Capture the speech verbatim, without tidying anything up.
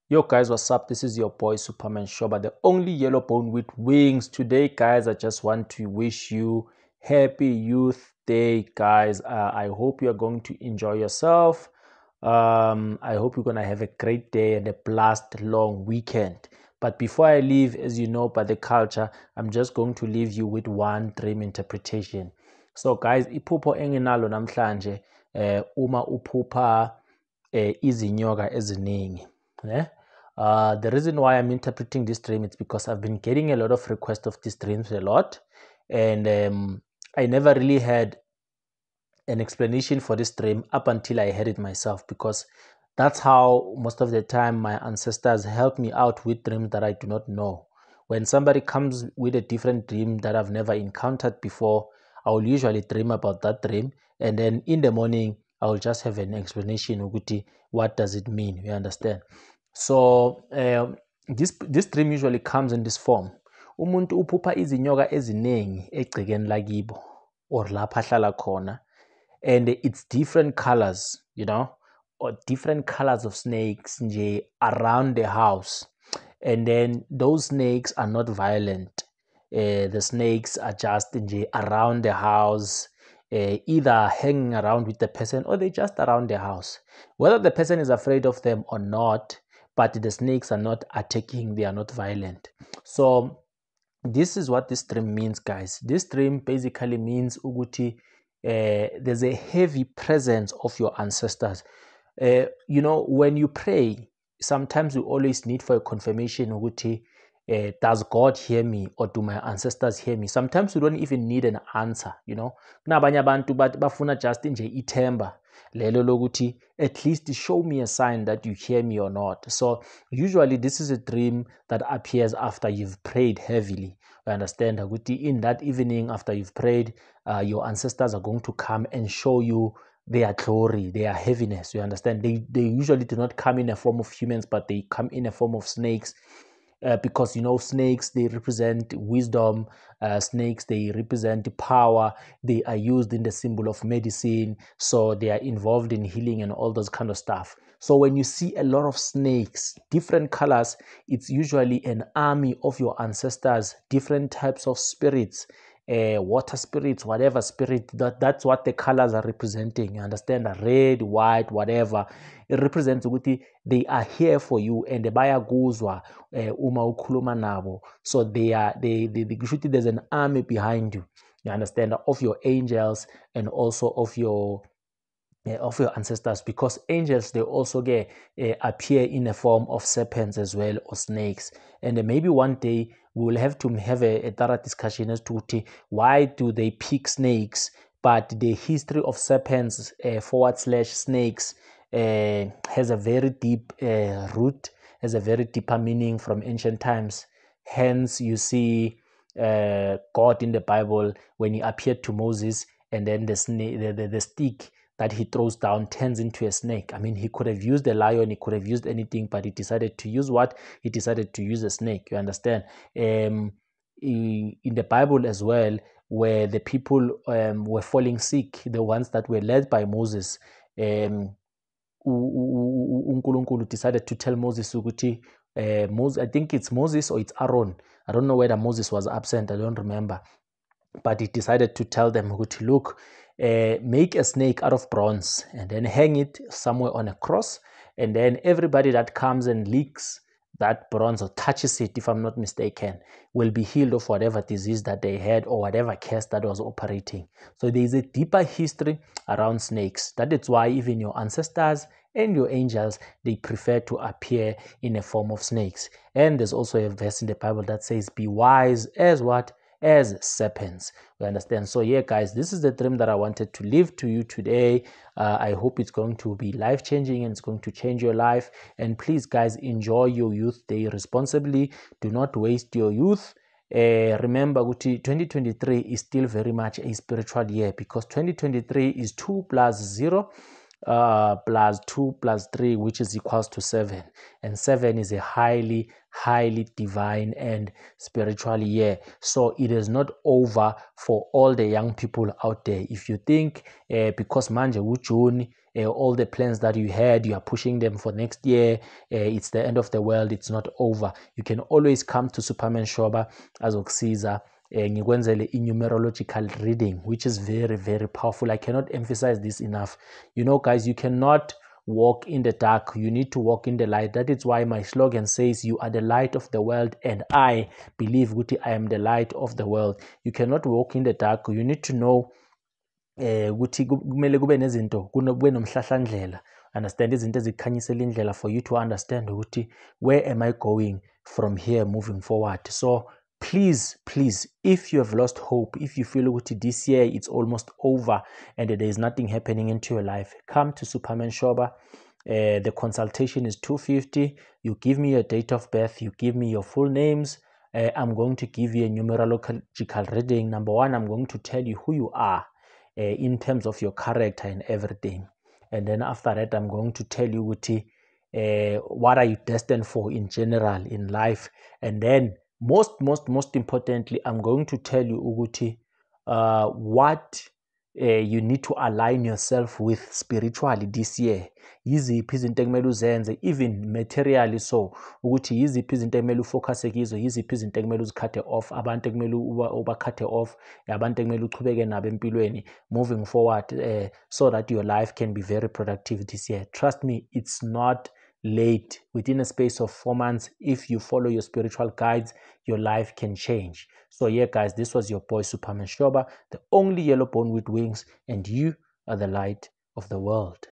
Yo guys, what's up? This is your boy Superman Shoba, the only yellow bone with wings. Today guys, I just want to wish you happy youth day guys. uh, I hope you're going to enjoy yourself. um, I hope you're gonna have a great day and a blast long weekend. But before I leave, as you know by the culture, I'm just going to leave you with one dream interpretation. So guys, iphupho enginalo namhlanje, eh, uma uphupha eh, izinyoka eziningi, eh? Uh, the reason why I'm interpreting this dream is because I've been getting a lot of requests of these dreams a lot, and um, I never really had an explanation for this dream up until I heard it myself, because that's how most of the time my ancestors help me out with dreams that I do not know. When somebody comes with a different dream that I've never encountered before, I will usually dream about that dream, and then in the morning I will just have an explanation. Uguti, what does it mean? You understand? So um, this this dream usually comes in this form. Umuntu uphupha izinyoka eziningi egcekeni lakibo or lapha ahlala khona, and it's different colors, you know, or different colors of snakes nje around the house. And then those snakes are not violent. Uh, the snakes are just nje around the house, uh, either hanging around with the person or they just around the house. Whether the person is afraid of them or not, but the snakes are not attacking, they are not violent. So this is what this dream means, guys. This dream basically means uguti, uh, there's a heavy presence of your ancestors. Uh, you know, when you pray, sometimes you always need for a confirmation uguti, uh, does God hear me or do my ancestors hear me? Sometimes you don't even need an answer, you know. Kunabanye abantu bafuna just nje ithemba lelo lokuthi at least show me a sign that you hear me or not. So usually this is a dream that appears after you've prayed heavily. You understand? In that evening after you've prayed, uh, your ancestors are going to come and show you their glory, their heaviness. You understand? They they usually do not come in a form of humans, but they come in a form of snakes. Uh, because you know, snakes, they represent wisdom. Uh, snakes, they represent power. They are used in the symbol of medicine, so they are involved in healing and all those kind of stuff. So when you see a lot of snakes, different colors, it's usually an army of your ancestors, different types of spirits, uh, water spirits, whatever spirit, that, that's what the colors are representing. You understand? Red, white, whatever. It represents ukuthi they are here for you and bayakuzwa uh, uma ukhuluma nabo. So they are they, they, they there's an army behind you. You understand? Of your angels and also of your uh, of your ancestors, because angels, they also get uh, appear in a form of serpents as well, or snakes. And uh, maybe one day we will have to have a, a thorough discussion as to why do they pick snakes, but the history of serpents uh, forward slash snakes uh, has a very deep uh, root, has a very deeper meaning from ancient times. Hence you see uh, God in the Bible, when he appeared to Moses, and then the snake, the, the, the stick that he throws down turns into a snake. I mean, he could have used a lion, he could have used anything, but he decided to use what? He decided to use a snake. You understand? Um, in the Bible as well, where the people um, were falling sick, the ones that were led by Moses, um, uNkulunkulu decided to tell Moses ukuthi, uh, Moses, I think it's Moses or it's Aaron. I don't know whether Moses was absent. I don't remember. But he decided to tell them, look, uh, make a snake out of bronze and then hang it somewhere on a cross. And then everybody that comes and licks that bronze or touches it, if I'm not mistaken, will be healed of whatever disease that they had or whatever curse that was operating. So there is a deeper history around snakes. That is why even your ancestors and your angels, they prefer to appear in a form of snakes. And there's also a verse in the Bible that says, be wise as what? As serpents. We understand? So yeah guys, this is the dream that I wanted to leave to you today. uh, I hope it's going to be life changing and it's going to change your life. And please guys, enjoy your youth day responsibly. Do not waste your youth. Uh, remember twenty twenty-three is still very much a spiritual year, because twenty twenty-three is two plus zero uh, plus two plus three, which is equals to seven, and seven is a highly highly divine and spiritual year. So it is not over for all the young people out there. If you think uh, because manje uJune uh, all the plans that you had, you are pushing them for next year. Uh, it's the end of the world, it's not over. You can always come to Superman Shoba azokusiza ngikwenzele uh, numerological reading, which is very, very powerful. I cannot emphasize this enough. You know, guys, you cannot walk in the dark, you need to walk in the light. That is why my slogan says, you are the light of the world, and I believe ukuthi I am the light of the world. You cannot walk in the dark. You need to know ukuthi kumele kube nezinto, kube nomhlahlandlela, understand, izinto ezikhanyisela indlela for you to understand ukuthi where am I going from here moving forward. So please, please, if you have lost hope, if you feel ukuthi this year it's almost over and there is nothing happening into your life, come to Superman Shoba. Uh, the consultation is two hundred fifty dollars. You give me your date of birth, you give me your full names. Uh, I'm going to give you a numerological reading. Number one, I'm going to tell you who you are uh, in terms of your character and everything. And then after that, I'm going to tell you Uti, uh, what are you destined for in general in life. And then most, most, most importantly, I'm going to tell you Uguti, uh, what uh, you need to align yourself with spiritually this year. Yiziphi izinto ekumele uzenze, even materially, so ukuthi yiziphi izinto ekumele ufocus kizo, yiziphi izinto ekumele uzikhathe off, abantu ekumele ubakhathe off, abantu ekumele uchubeke nabo empilweni moving forward, uh, so that your life can be very productive this year. Trust me, it's not late. Within a space of four months, if you follow your spiritual guides, your life can change. So yeah, guys, this was your boy Superman Shoba, the only yellow bone with wings, and you are the light of the world.